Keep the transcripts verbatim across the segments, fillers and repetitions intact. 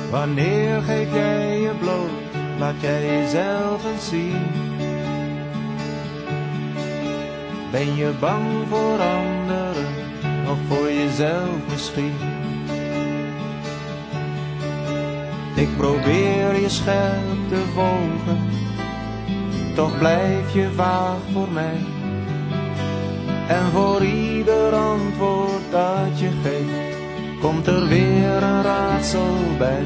Wanneer geef jij je bloot, laat jij jezelf eens zien. Ben je bang voor anderen, of voor jezelf misschien? Ik probeer je scherp te volgen, toch blijf je vaag voor mij. En voor ieder antwoord dat je geeft, komt er weer een raadsel bij.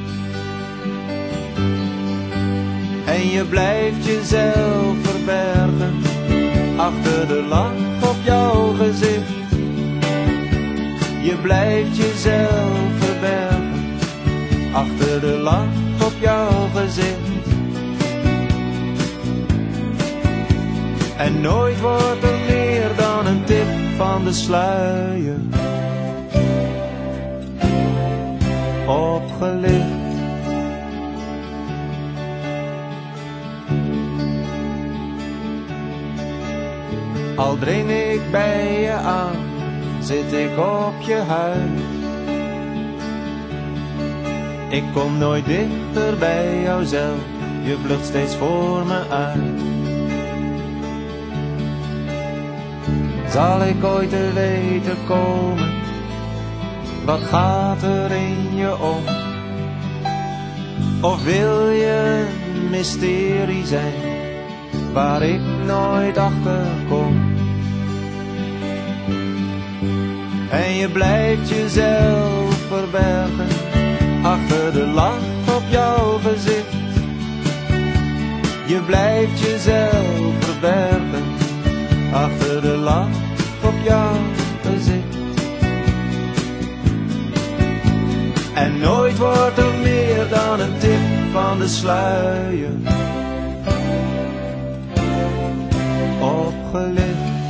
En je blijft jezelf verbergen, achter de lach op jouw gezicht. Je blijft jezelf verbergen, achter de lach op jouw gezicht. En nooit wordt er meer dan een tip van de sluier opgelicht. Al dring ik bij je aan, zit ik op je huid. Ik kom nooit dichter bij jouzelf, je vlucht steeds voor me uit. Zal ik ooit te weten komen, wat gaat er in je om? Of wil je een mysterie zijn, waar ik nooit achter kom? En je blijft jezelf verbergen, achter de lach op jouw gezicht. Je blijft jezelf verbergen, achter de lach op jouw gezicht. En nooit wordt er meer dan een tip van de sluier opgelicht.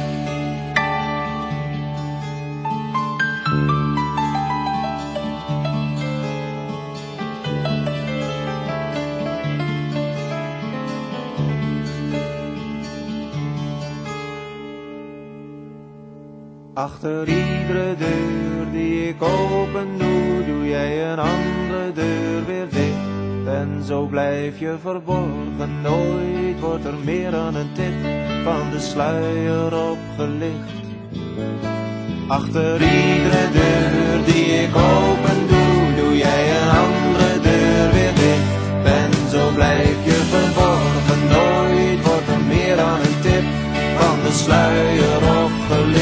Achter iedere deur die ik open doe, doe jij een andere deur weer dicht. En zo blijf je verborgen, nooit wordt er meer dan een tip van de sluier opgelicht. Achter iedere deur die ik open doe, doe jij een andere deur weer dicht. En zo blijf je verborgen, nooit wordt er meer dan een tip van de sluier opgelicht.